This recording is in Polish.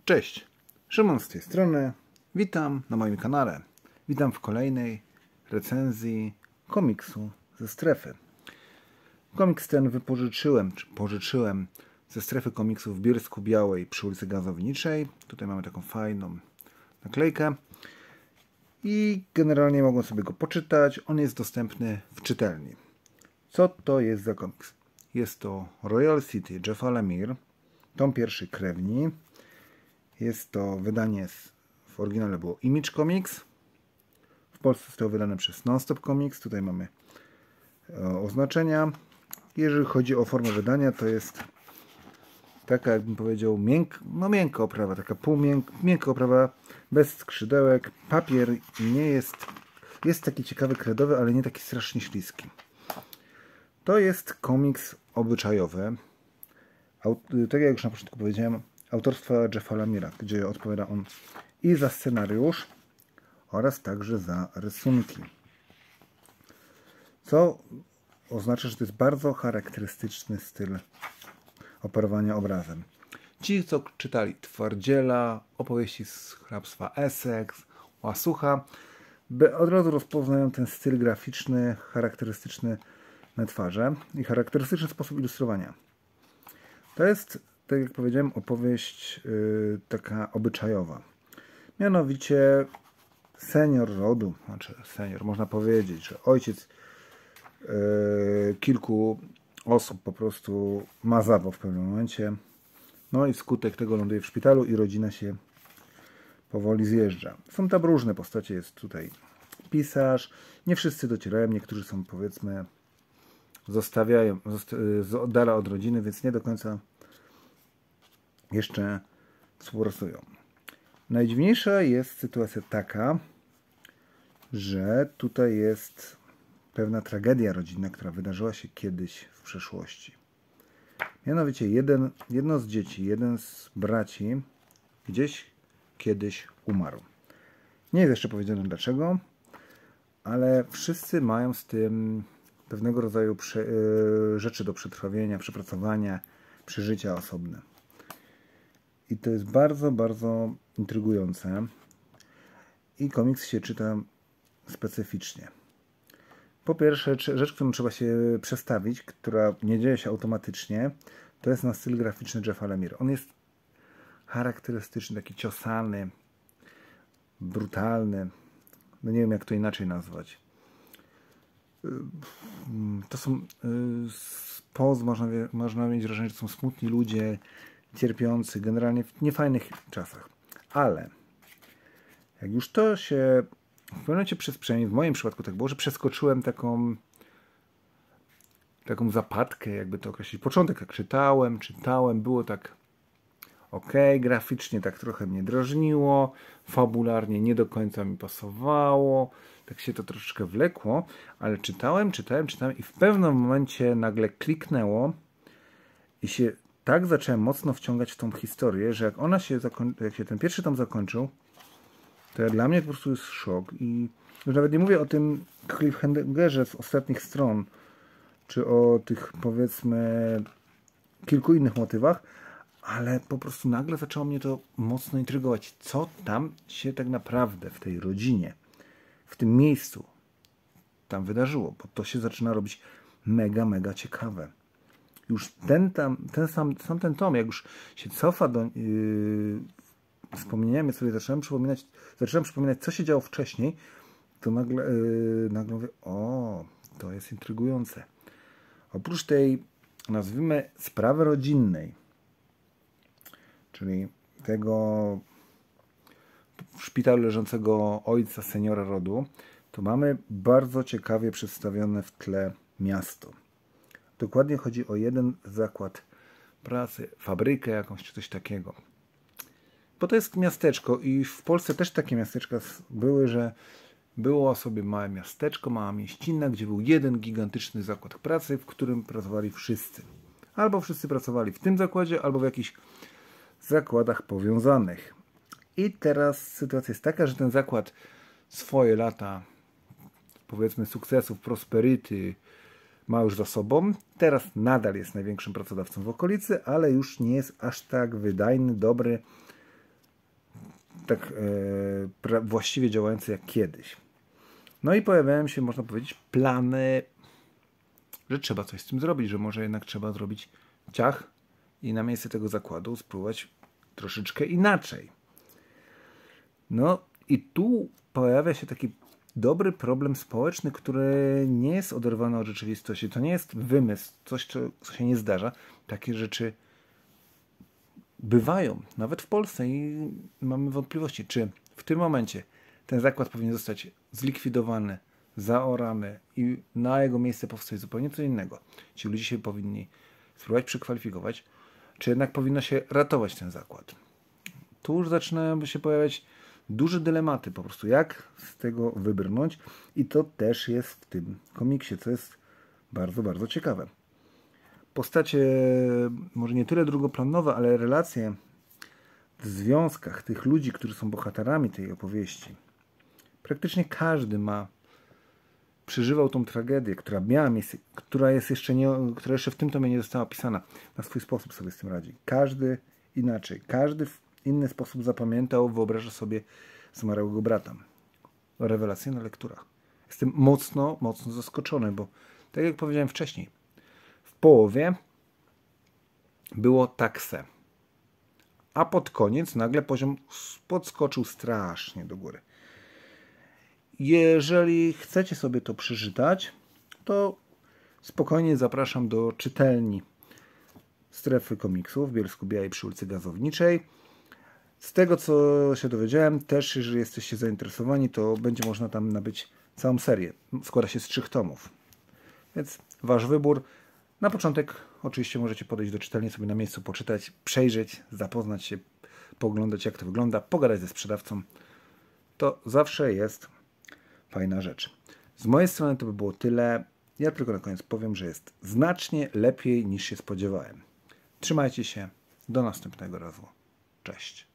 Cześć, Szymon z tej strony. Witam na moim kanale. Witam w kolejnej recenzji komiksu ze strefy. Komiks ten pożyczyłem ze strefy komiksów w Bielsku-Białej przy ulicy Gazowniczej. Tutaj mamy taką fajną naklejkę. I generalnie mogą sobie go poczytać. On jest dostępny w czytelni. Co to jest za komiks? Jest to Royal City Jeffa Lemire, tom pierwszy Krewni. Jest to wydanie, w oryginale było Image Comics. W Polsce zostało wydane przez Non-Stop Comics. Tutaj mamy oznaczenia. Jeżeli chodzi o formę wydania, to jest taka, jakbym powiedział, miękka oprawa, taka miękka oprawa, bez skrzydełek. Papier nie jest taki ciekawy, kredowy, ale nie taki strasznie śliski. To jest komiks obyczajowy. Tak jak już na początku powiedziałem, autorstwa Jeffa Lemira, gdzie odpowiada on i za scenariusz oraz także za rysunki. Co oznacza, że to jest bardzo charakterystyczny styl operowania obrazem. Ci, co czytali Twardziela, opowieści z hrabstwa Essex, Łasucha, od razu rozpoznają ten styl graficzny, charakterystyczny na twarze i charakterystyczny sposób ilustrowania. To jest, tak jak powiedziałem, opowieść taka obyczajowa. Mianowicie senior rodu, można powiedzieć, że ojciec kilku osób po prostu ma zawał w pewnym momencie. No i wskutek tego ląduje w szpitalu i rodzina się powoli zjeżdża. Są tam różne postacie, jest tutaj pisarz. Nie wszyscy docierają, niektórzy są, powiedzmy, zostawiają z dala od rodziny, więc nie do końca jeszcze współpracują. Najdziwniejsza jest sytuacja taka, że tutaj jest pewna tragedia rodzinna, która wydarzyła się kiedyś w przeszłości. Mianowicie jedno z dzieci, jeden z braci gdzieś kiedyś umarł. Nie jest jeszcze powiedziane dlaczego, ale wszyscy mają z tym pewnego rodzaju rzeczy do przetrwawienia, przepracowania, przeżycia osobne. I to jest bardzo, bardzo intrygujące. I komiks się czyta specyficznie. Po pierwsze, rzecz, którą trzeba się przestawić, która nie dzieje się automatycznie, to jest na styl graficzny Jeffa Lemire. On jest charakterystyczny, taki ciosany, brutalny. No nie wiem, jak to inaczej nazwać. To są można mieć wrażenie, że są smutni ludzie, cierpiący, generalnie w niefajnych czasach. Ale jak już to się w pewnym momencie przynajmniej w moim przypadku tak było, że przeskoczyłem taką zapadkę, jakby to określić. Początek jak czytałem, było tak ok, graficznie tak trochę mnie drażniło, fabularnie nie do końca mi pasowało, tak się to troszeczkę wlekło, ale czytałem i w pewnym momencie nagle kliknęło i się tak zacząłem mocno wciągać w tą historię, że jak się ten pierwszy tom zakończył, to dla mnie po prostu jest szok. I już nawet nie mówię o tym cliffhangerze z ostatnich stron, czy o tych, powiedzmy, kilku innych motywach, ale po prostu nagle zaczęło mnie to mocno intrygować. Co tam się tak naprawdę w tej rodzinie, w tym miejscu tam wydarzyło, bo to się zaczyna robić mega, mega ciekawe. Już ten tom, jak już się cofa do wspomnieniami, sobie zacząłem przypominać, co się działo wcześniej, to nagle mówię, o, to jest intrygujące. Oprócz tej, nazwijmy, sprawy rodzinnej, czyli tego w szpitalu leżącego ojca seniora rodu, to mamy bardzo ciekawie przedstawione w tle miasto. Dokładnie chodzi o jeden zakład pracy, fabrykę jakąś czy coś takiego. Bo to jest miasteczko i w Polsce też takie miasteczka były, że było sobie małe miasteczko, mała mieścina, gdzie był jeden gigantyczny zakład pracy, w którym pracowali wszyscy. Albo wszyscy pracowali w tym zakładzie, albo w jakichś zakładach powiązanych. I teraz sytuacja jest taka, że ten zakład swoje lata, powiedzmy, sukcesów, prosperity ma już za sobą. Teraz nadal jest największym pracodawcą w okolicy, ale już nie jest aż tak wydajny, dobry, tak właściwie działające jak kiedyś. No i pojawiają się, można powiedzieć, plany, że trzeba coś z tym zrobić, że może jednak trzeba zrobić ciach i na miejsce tego zakładu spróbować troszeczkę inaczej. No i tu pojawia się taki dobry problem społeczny, który nie jest oderwany od rzeczywistości. To nie jest wymysł, coś, co się nie zdarza. Takie rzeczy bywają, nawet w Polsce, i mamy wątpliwości, czy w tym momencie ten zakład powinien zostać zlikwidowany, zaorany i na jego miejsce powstać zupełnie co innego. Ci ludzie się powinni spróbować przekwalifikować, czy jednak powinno się ratować ten zakład. Tu już zaczynają się pojawiać duże dylematy po prostu, jak z tego wybrnąć, i to też jest w tym komiksie, co jest bardzo, bardzo ciekawe. Postacie może nie tyle drugoplanowe, ale relacje w związkach tych ludzi, którzy są bohaterami tej opowieści. Praktycznie każdy przeżywał tą tragedię, która miała miejsce, która jeszcze w tym tomie nie została opisana. Na swój sposób sobie z tym radzi. Każdy inaczej. Każdy w inny sposób zapamiętał, wyobraża sobie zmarłego brata. Rewelacyjna lektura. Jestem mocno, mocno zaskoczony, bo tak jak powiedziałem wcześniej, w połowie było tak se. A pod koniec nagle poziom podskoczył strasznie do góry. Jeżeli chcecie sobie to przeczytać, to spokojnie zapraszam do czytelni Strefy Komiksów w Bielsku-Białej przy ulicy Gazowniczej. Z tego, co się dowiedziałem, też jeżeli jesteście zainteresowani, to będzie można tam nabyć całą serię. Składa się z 3 tomów. Więc wasz wybór. Na początek oczywiście możecie podejść do czytelni, sobie na miejscu poczytać, przejrzeć, zapoznać się, pooglądać, jak to wygląda, pogadać ze sprzedawcą. To zawsze jest fajna rzecz. Z mojej strony to by było tyle. Ja tylko na koniec powiem, że jest znacznie lepiej niż się spodziewałem. Trzymajcie się. Do następnego razu. Cześć.